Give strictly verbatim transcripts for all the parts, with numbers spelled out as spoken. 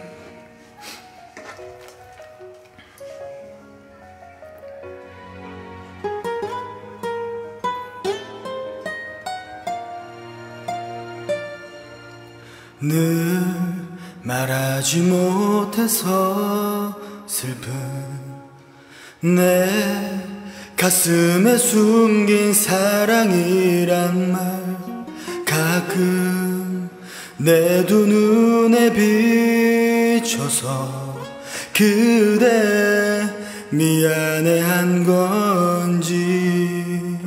늘 말하지 못해서 슬픈 내 가슴에 숨긴 사랑이란 말 가끔 내 두 눈에 비춰서 그대 미안해한 건지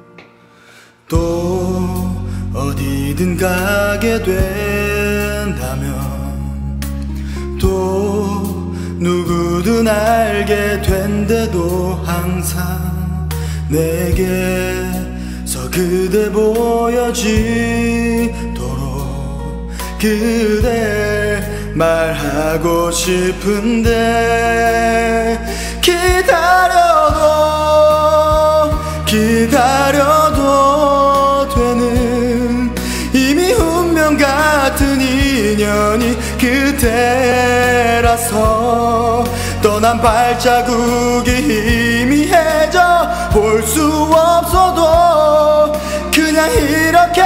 또 어디든 가게 된다면 또 누구든 알게 된대도 항상 내게서 그대 보여지도록 그댈 말하고 싶은데 기다려도 기다려도 되는 이미 운명 같은 인연이 그대라서 떠난 발자국이 희미해져 볼 수 없어도 그냥 이렇게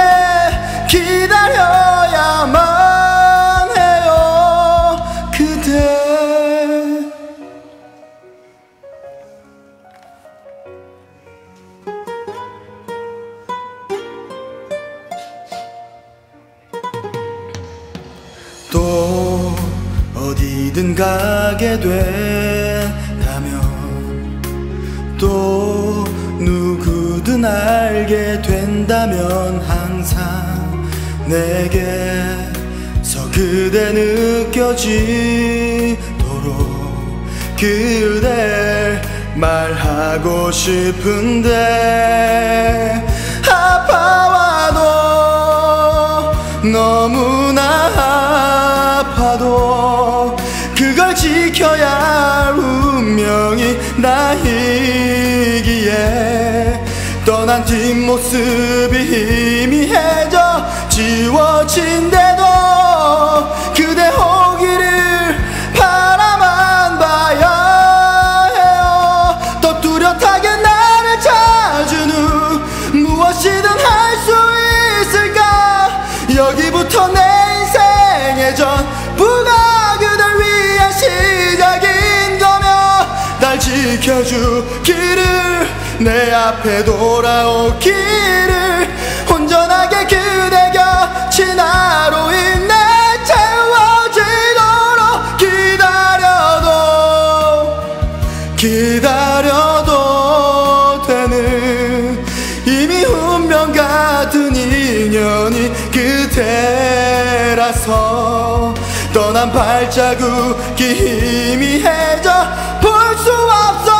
기다려야만 해요 그대. 또 어디든 가게 된다면 또 누구든 알게 된다면 항상 내게서 그대 느껴지도록 그댈 말하고 싶은데 아파와도 너무나 아파도 그걸 지켜야 할 운명이 나이기에 떠난 뒷모습이 희미해져 지워진대도 그대 오기를 바라만 봐야 해요. 더 뚜렷하게 나를 찾은 후 무엇이든 할 수 있을까. 여기부터 내 인생의 전부가 그댈 위한 시작인 거며 날 지켜주기를 내 앞에 돌아오기를 온전하게 그대 곁이 나로 인해 채워지도록 기다려도 기다려도 되는 이미 운명 같은 인연이 그대라서 떠난 발자국이 희미해져 볼 수 없어